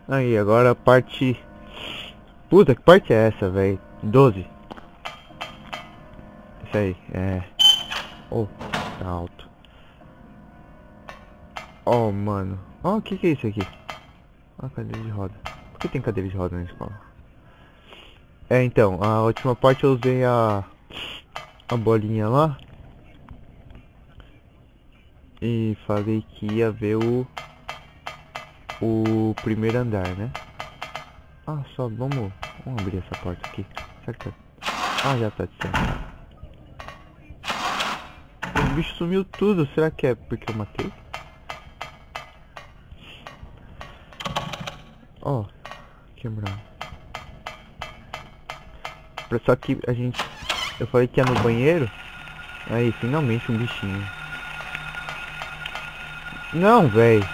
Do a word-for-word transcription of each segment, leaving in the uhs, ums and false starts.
Aí, agora a parte... Puta, que parte é essa, velho? doze. Isso aí, é... Oh, tá alto. Oh, mano. Oh, o que que é isso aqui? Ah, cadeira de roda. Por que tem cadeira de roda na escola? É, então, a última parte eu usei a... A bolinha lá. E falei que ia ver o... O primeiro andar, né? Ah, só vamos... Vamos abrir essa porta aqui. Será que tá... Ah, já tá destrançado. O bicho sumiu tudo. Será que é porque eu matei? Ó, oh, quebrado. Só que a gente... Eu falei que ia no banheiro. Aí, finalmente um bichinho. Não, velho.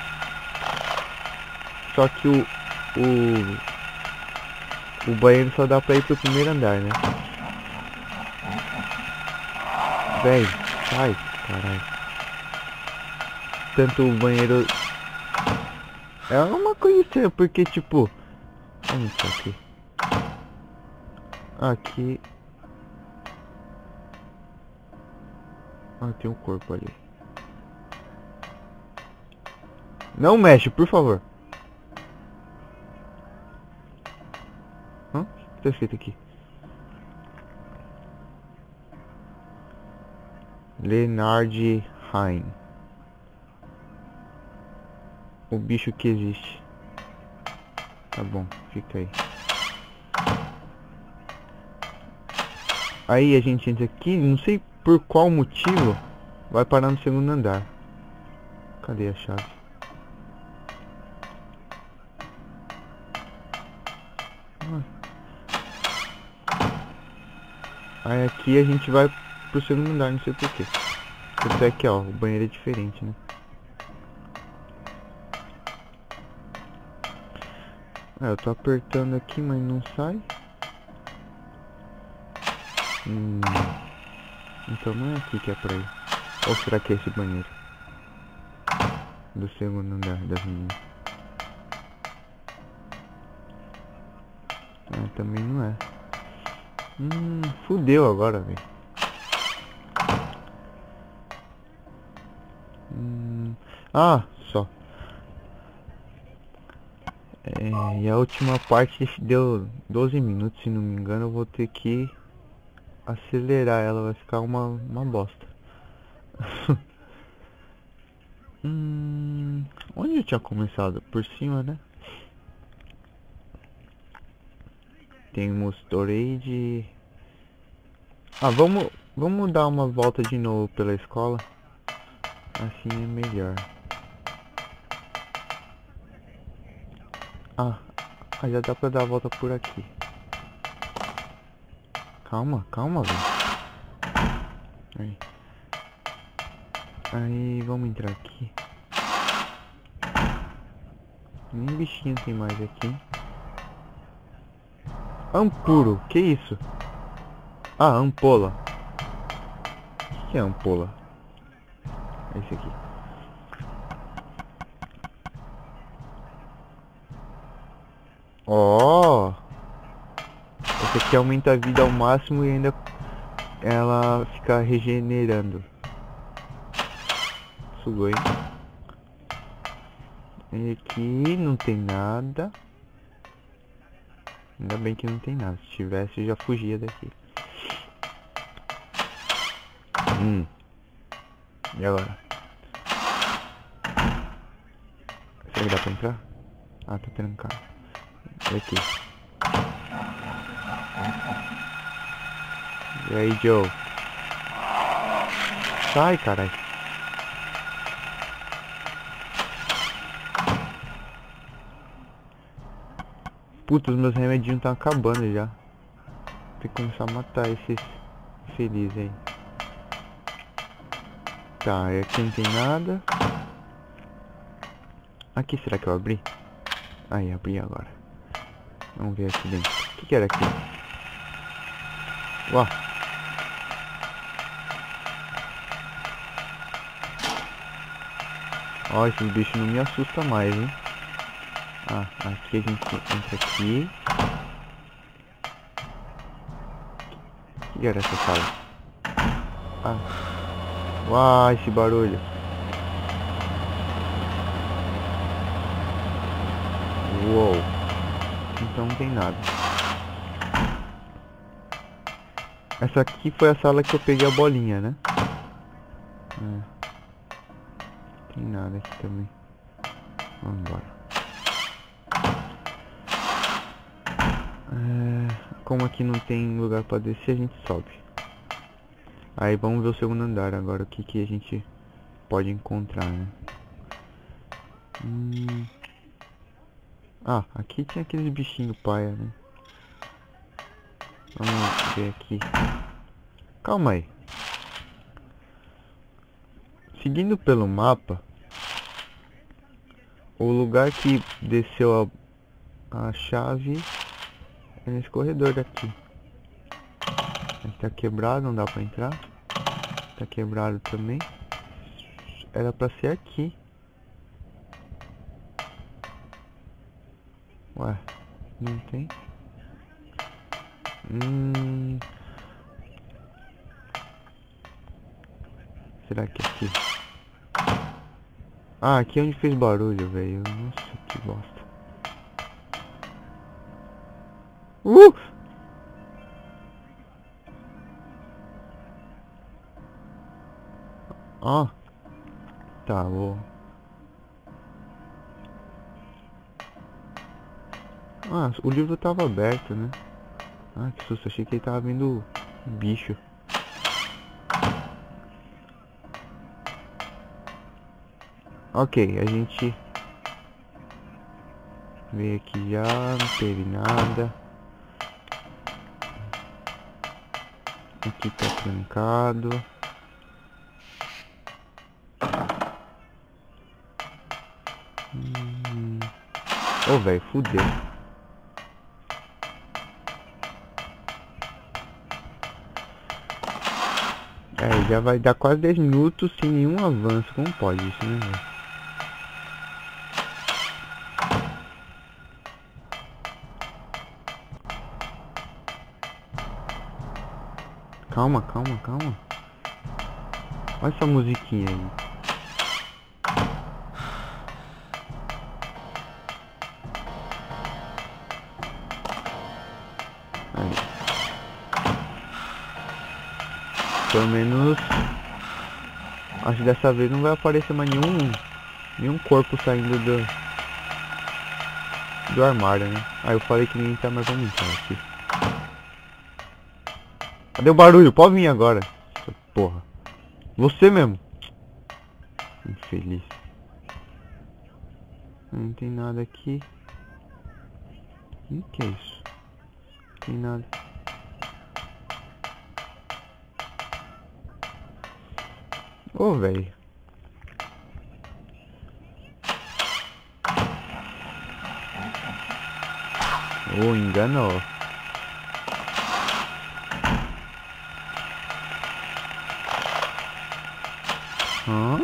Só que o... O... O banheiro só dá pra ir pro primeiro andar, né? Véi, sai, caralho. Tanto o banheiro... É uma coisa estranha, porque tipo... Onde isso aqui? Aqui... Ah, tem um corpo ali. Não mexe, por favor. Hã? O que tá escrito aqui? Leonard Hein. O bicho que existe. Tá bom, fica aí. Aí a gente entra aqui, não sei por qual motivo, vai parar no segundo andar. Cadê a chave? Ah. Aí aqui a gente vai pro segundo andar, não sei porquê. Tanto é que ó, o banheiro é diferente, né? Ah, eu tô apertando aqui, mas não sai. Hum, então não é aqui que é pra ir. Ou será que é esse banheiro? Do segundo andar das meninas. Ah, também não é. Hum, fudeu agora, velho. Hum, ah, só. É, e a última parte deu doze minutos, se não me engano. Eu vou ter que acelerar ela, vai ficar uma, uma bosta. hum, onde eu tinha começado? Por cima, né? Tem storage. Ah, vamos, vamos dar uma volta de novo pela escola. Assim é melhor. Ah, ah, já dá pra dar a volta por aqui. Calma, calma, velho. Aí. Aí, vamos entrar aqui. Nem bichinho tem mais aqui. Ampuro, que isso? Ah, ampola. O que é ampola? É esse aqui. Ó! Oh, esse aqui aumenta a vida ao máximo e ainda ela fica regenerando. Sugou, hein? E aqui não tem nada. Ainda bem que não tem nada. Se tivesse eu já fugia daqui. Hum. E agora? Será que dá pra entrar? Ah, tá trancado. Olha aqui. E aí, Joe? Sai, caralho. Puta, os meus remedinhos estão acabando já. Tem que começar a matar esses felizes aí. Tá, e aqui não tem nada. Aqui, será que eu abri? Aí, abri agora. Vamos ver aqui dentro. O que que era aqui? Uau. Ó, esses bichos não me assustam mais, hein? Ah, aqui a gente entra aqui. O que era essa sala? Ah. Uau, esse barulho. Uou. Então não tem nada. Essa aqui foi a sala que eu peguei a bolinha, né? É. Não tem nada aqui também. Vamos embora. É, como aqui não tem lugar pra descer, a gente sobe. Aí vamos ver o segundo andar agora, o que que a gente pode encontrar, né? Hum... Ah, aqui tinha aqueles bichinhos paia, né? Vamos ver aqui. Calma aí. Seguindo pelo mapa, o lugar que desceu a, a chave é nesse corredor daqui. Ele tá quebrado, não dá pra entrar. Tá quebrado também. Era pra ser aqui. Ué, não tem? Hum... Será que é aqui? Ah, aqui é onde fez barulho, velho. Nossa, que bosta. Uh! Ó. Oh. Tá, vou... Ah, o livro tava aberto, né? Ah, que susto. Achei que ele tava vindo bicho. Ok, a gente veio aqui já, não teve nada. Aqui tá trancado. Hum... Ô, oh, velho, fudeu. É, já vai dar quase dez minutos sem nenhum avanço. Como pode isso, né, velho? Calma, calma, calma. Olha essa musiquinha aí. Aí. Pelo menos... Acho que dessa vez não vai aparecer mais nenhum... Nenhum corpo saindo do... Do armário, né? Ah, eu falei que ninguém tá, mas vamos entrar aqui. Cadê o barulho? Pode vir agora. Porra. Você mesmo. Infeliz. Não tem nada aqui. O que é isso? Não tem nada. Ô, oh, velho. Ô, oh, enganou. Hã?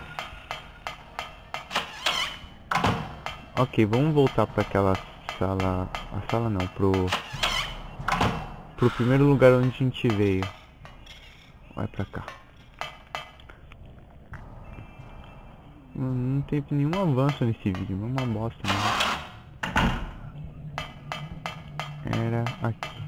Ok, vamos voltar para aquela sala. A sala não, pro pro primeiro lugar onde a gente veio. Vai pra cá. Não, não teve nenhum avanço nesse vídeo, é uma bosta, né? Era aqui.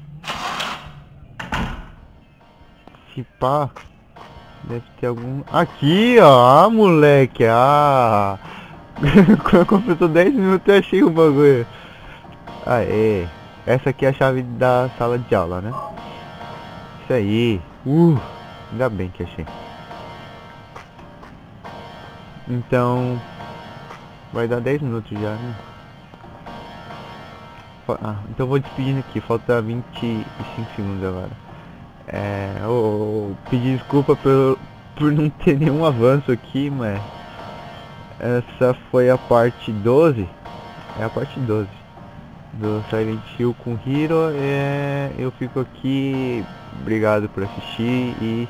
Se pá, deve ter algum... Aqui, ó, ah, moleque, ah... Quando completou dez minutos eu achei o bagulho. Aê, essa aqui é a chave da sala de aula, né? Isso aí. Uh, ainda bem que achei. Então, vai dar dez minutos já, né? Ah, então eu vou despedindo aqui, falta vinte e cinco segundos agora. É, eu, eu pedi desculpa por, por não ter nenhum avanço aqui, mas essa foi a parte doze. É a parte doze do Silent Hill com Hero. É, eu fico aqui, obrigado por assistir e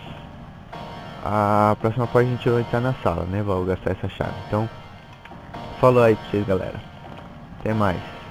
a próxima parte a gente vai entrar na sala, né? Vou gastar essa chave. Então, falou aí pra vocês, galera. Até mais.